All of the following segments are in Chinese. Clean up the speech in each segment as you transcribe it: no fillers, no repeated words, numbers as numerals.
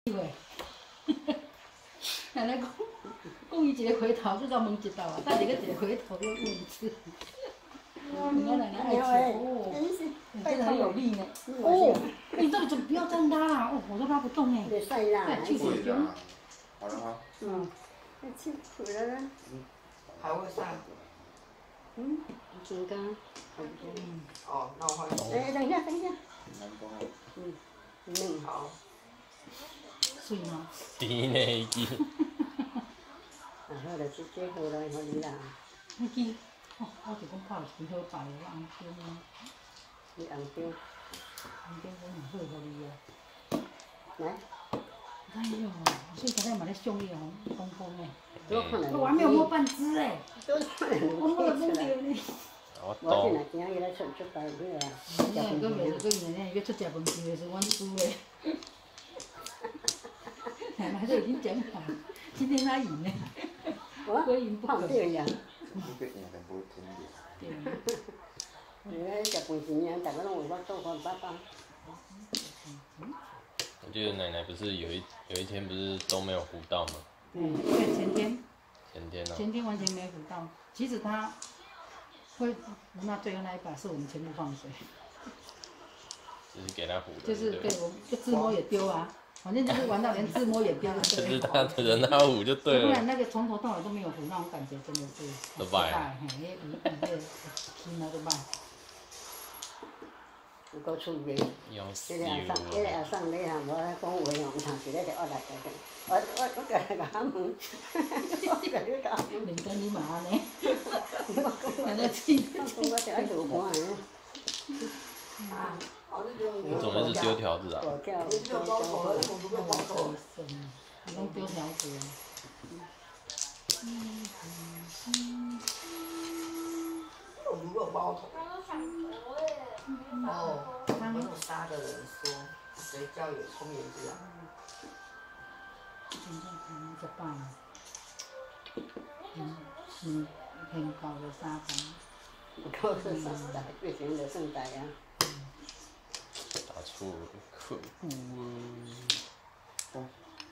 喂，奶奶讲伊一个回头就到问一道啊，等一个回头又问一次。你看奶奶爱吃哦，你真的很有力呢。哦，你这里怎么不要这样拉啦？哦，我都拉不动哎。对，去水中。 好了吗？ 那去苦了呢？ 还会上。 金刚。 哦，那我换。 哎，等一下。 南瓜。 好。 水吗？ 甜呢支。 啊，好了，直接回来给你啦。 那支，哦，我就讲拍了真好白的，红中啊。 你红中。 红中我很好给你啊。 来。 哎呦，所以刚才买的香叶红红红诶。 我还没有摸半只哎。我摸了摸掉呢。 我今日今日来出大鱼啊！ 个袂个年呢，要出食饭时的时候，阮煮的。奶奶都已经讲好，今天他赢呢，非赢不可。 对呀。 你别赢就无听着。 对。 你来食饭时呢，大家拢为我做饭爸爸。 我记得奶奶不是有一天不是都没有胡到吗？ 对，前天。前天完全没胡到，其实他。会，那最后那一把是我们全部放水， 就是给他糊的。 就是对，我就自摸也丢啊，反正就是玩到连自摸也丢。 就是他的人他糊就对了。 不然那个从头到尾都没有糊，那种感觉真的是。 都败。 嘿，伊起码都败。 有够趣味。 要死你下送你下无讲话哦，有当时咧就恶来个。我个来甲问，我个你甲问。 认真你嘛安尼。奶奶气。 我就爱做饭的。 你怎么是丢条子啊？ 你拢丢条子。 如果包头。哦，没有杀的人说，谁叫有聪明之啊？ 现在可能一半。很高的沙盘。 高的沙盘，变成就算大啊。 打错可恶啊！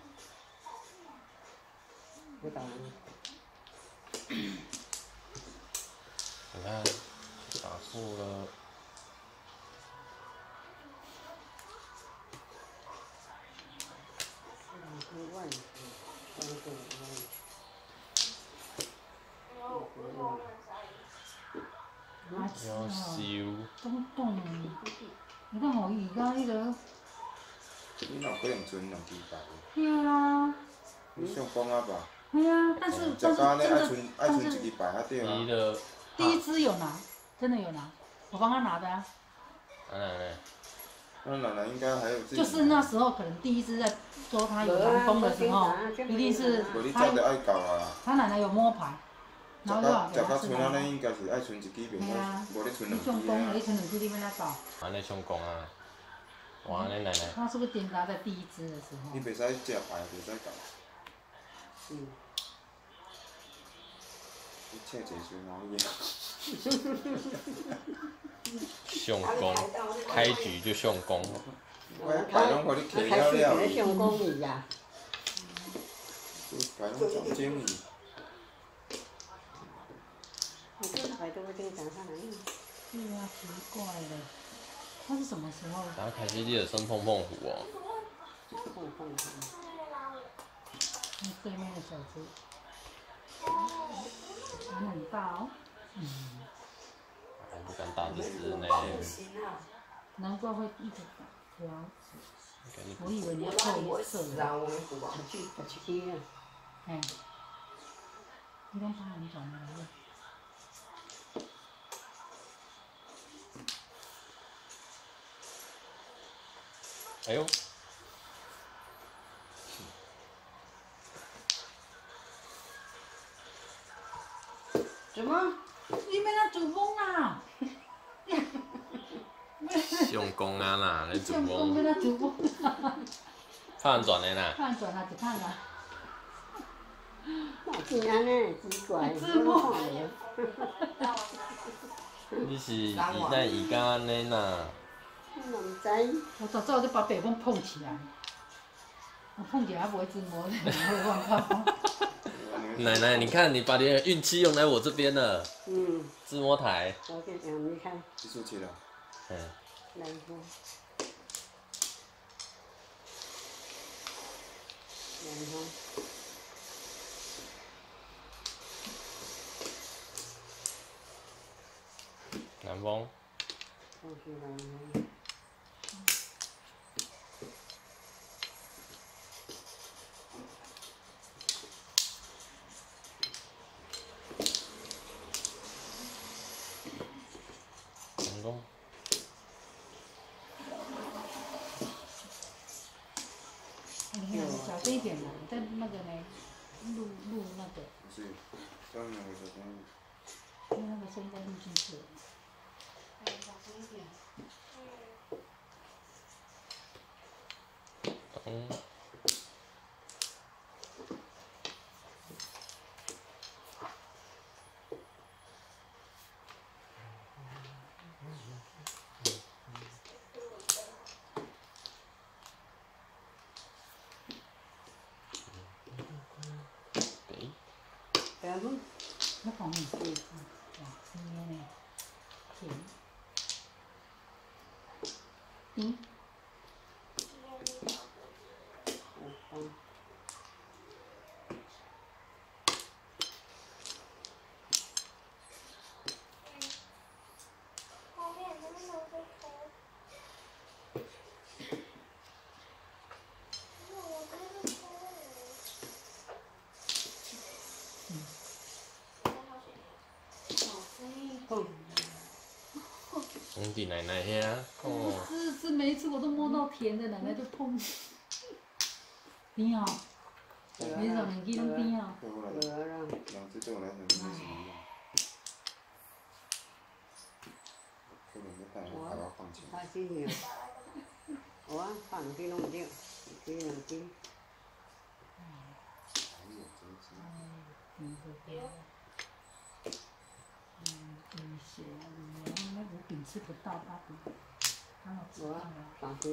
不打。 你看，打错了。要修。 懂懂。你看我而家迄个。 你哪可能存2支白？ 对啊。 你上讲啊吧。 对啊，但是真的。 爱存1支白才对啊。 第一支有拿，真的有拿，我帮他拿的啊。 那奶奶应该还有自己。 就是那时候可能第一支在说他有蓝风的时候，一定是他奶奶有摸牌。然后食到剩安尼应该是爱存1支袂好，无咧存2支啊。 上工，你存2支你要哪搞？ 安尼上工啊！我安尼奶奶。 他是不是点答在第一支的时候？ 你袂使食牌，袂使搞。你切一阵哪上工，开局就上工。 牌拢互你摕了了。 上工去呀。 牌拢总经理。 对啊，奇怪了，他是什么时候？ 然后凯西记得生碰碰虎哦。 那对面的小猪，很大哦。 还不敢打这只呢。 难怪会一直打条子。我以为你要透一色的。 去啊。 哎。你拢帮人转来了。 哎呦！ 什么？ 你们那主公啊！ 上工啊啦，你主上工工。 要那主公。 拍转的啦。 拍转啊，一拍啊。 真安尼奇怪， 自摸。 你是咱伊敢安尼呐？ 我唔知。 我早早就把北风碰起来。 我碰起来不会自摸的，会忘靠。 奶奶，你看你把你的运气用在我这边了。 嗯， 自摸台。 我跟你看， 技术切了。 嗯。 来一个，然后。 南风。 我是南风。 成功。 你看，小声一点嘛，在那个呢，录那个。 不是，这样两个小声音。 因为那个声音在录进去了。 小声一点。 嗯。 那ของ你是今天呢，甜， 兄弟奶奶呀，哦。 是每一次我都摸到甜的，奶奶就碰。甜哦，每种两支拢甜哦。 两只对我来讲没什么用。可能要带把它放起来。 他几年？我放几拢唔对，几两支。 血啊，那五饼吃不到八饼，刚好吃到了。 3支。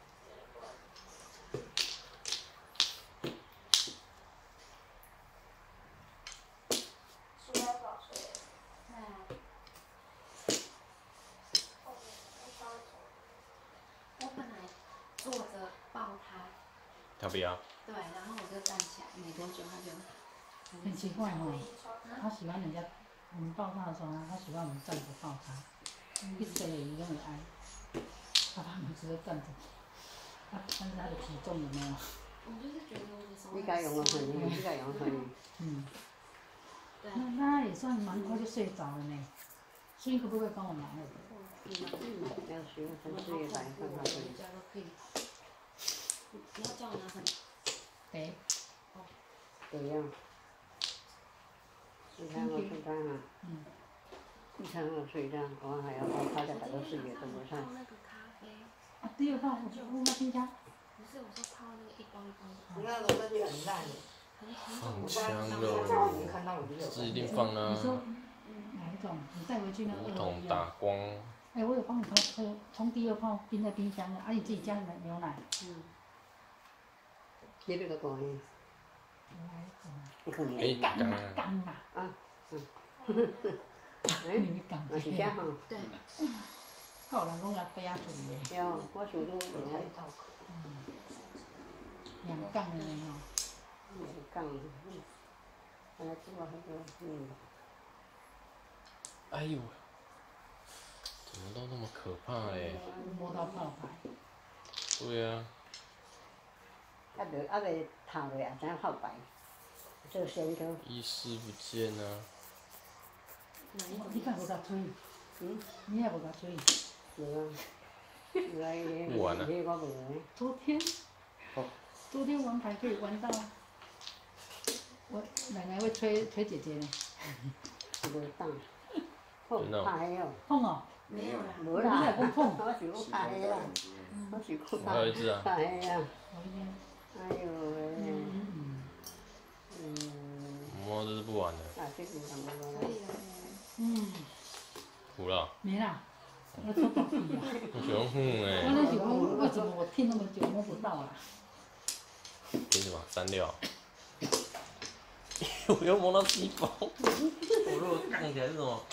我本来坐着抱他， 要不要？ 对，然后我就站起来，没多久他就。 很奇怪哦，他喜欢人家，我们抱他的时候，他喜欢我们站着抱他，一谁也一样的爱，他们只是站着，但是他的体重有没有？ 我就是觉得我的手。 你该用了很，你该用很。 嗯。 对。 那也算蛮快就睡着了呢，所以可不可以帮我拿那个？ 要学很事业来看他睡。 你要叫我拿什么？ 对。 对呀。你看我睡觉哈。 嗯。 你看我睡觉，我还要帮他在打到4点都不上。 泡那个咖啡。 啊，对了，泡我那冰箱。 不是，我说泡那个一包一包的。 你那东西很烂的。 放枪喽！这一定放啊！ 你说哪一种？你带回去那个。 五桶打光。 哎，我有帮你冲第2泡，冰在冰箱了，啊，你自己加牛奶。 嗯。你这个多呢？ 哎，干啊！ 干嘛？ 啊， 你干嘛？是这哈。 对。 好人讲来杯仔水的。 有，我想讲有。 2杠的呢吼。 2杠，哎，这个那个， 哎呦！怎么都那么可怕嘞？ 摸到炮牌。 对啊。 未透落也知影泡牌，做先做。 意识不见啊！ 你敢无甲吹？你也无甲吹？ 无啊。 不玩了。 我无诶。 昨天玩牌可以玩到，我奶奶会吹姐姐呢。 无当。碰牌哦。 碰哦。 没有啦。 无啦。 你老公碰。 我是讲牌啦。我是讲牌。 还有一只啊。 牌啊。哎呦喂。 摸这是不玩的。 可以了。 糊了。 没啦。我做保底啊。 我喜欢哎。 我那喜欢，为什么我听那么久摸不到啊？ 贴什么36？我又摸到西风。我如果杠起来是什么？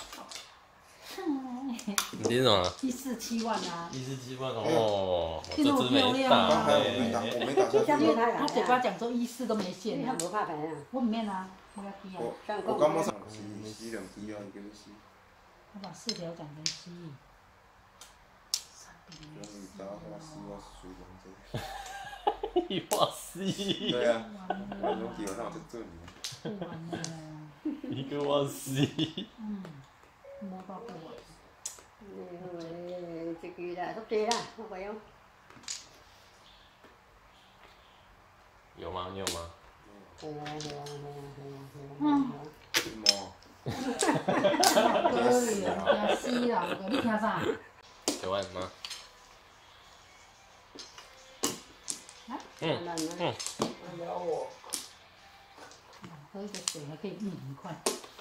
你贴什么 147万啊 ？147万哦， 这么漂亮啊刚才我没打下去。 他嘴巴讲说14都没线你还啊， 无拍牌啊？ 我唔免啊，我要记啊， 我感觉上是2支啊，已经是。 我把4条讲成7。 我我输这。 一画4。 对啊，我拢基本上有这准。 不完了， 一个画4。 摸到不完。 这个啦，都对啦，我不用。 有吗？你有吗？ 系啊系啊系啊系啊系啊。 什么？ 可以啊，惊死啦！你听啥？ 9万吗？ 聊我。 喝一个水还可以运很快。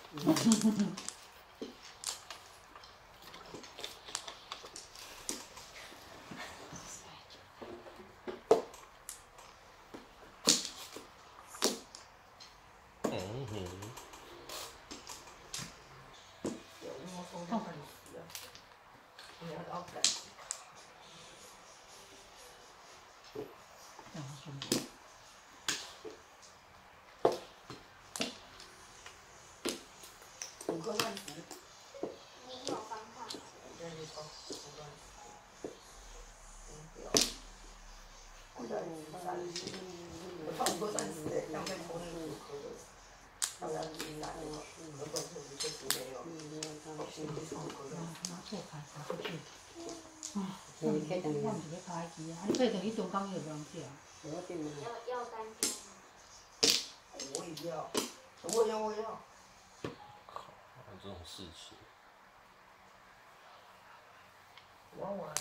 5个半时。 你有方法？ 这里头5个半时。我在30，我差5个30嘞，两边同时合的。当然你拿的话，5个半时你确实没有。 拿错牌拿出去。 你开等我唔是咧开机啊，你退等于中钢有两票。 我定了。 要单票吗？ 我也要，我要，我要。 有这种事情。 玩玩。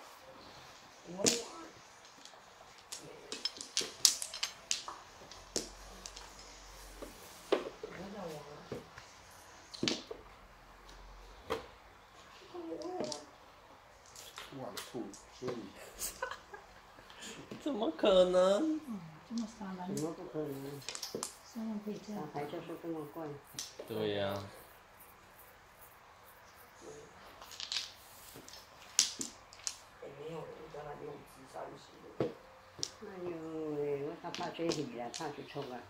1 2 3。 怎么可能？ 这么傻男， 怎么不可能？ 3万可以这样打。牌就是这么贵。 对呀、 没有，我叫他用30的。 哎呦喂，我他怕追鱼啊，怕去冲啊。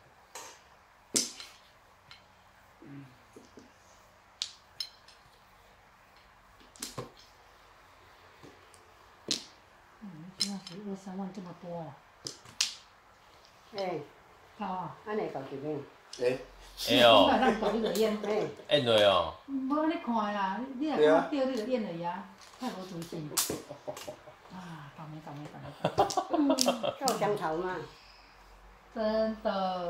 现在12、3万这么多哦。 哎， 高啊！ 安尼搞一遍。 诶， 你哎呦， 晚上搞你就演。 哎， 演落哦。 无你看啦，你若看到你就演了呀，太无出息。啊，倒霉倒霉倒霉！ 跳香草嘛。 真的。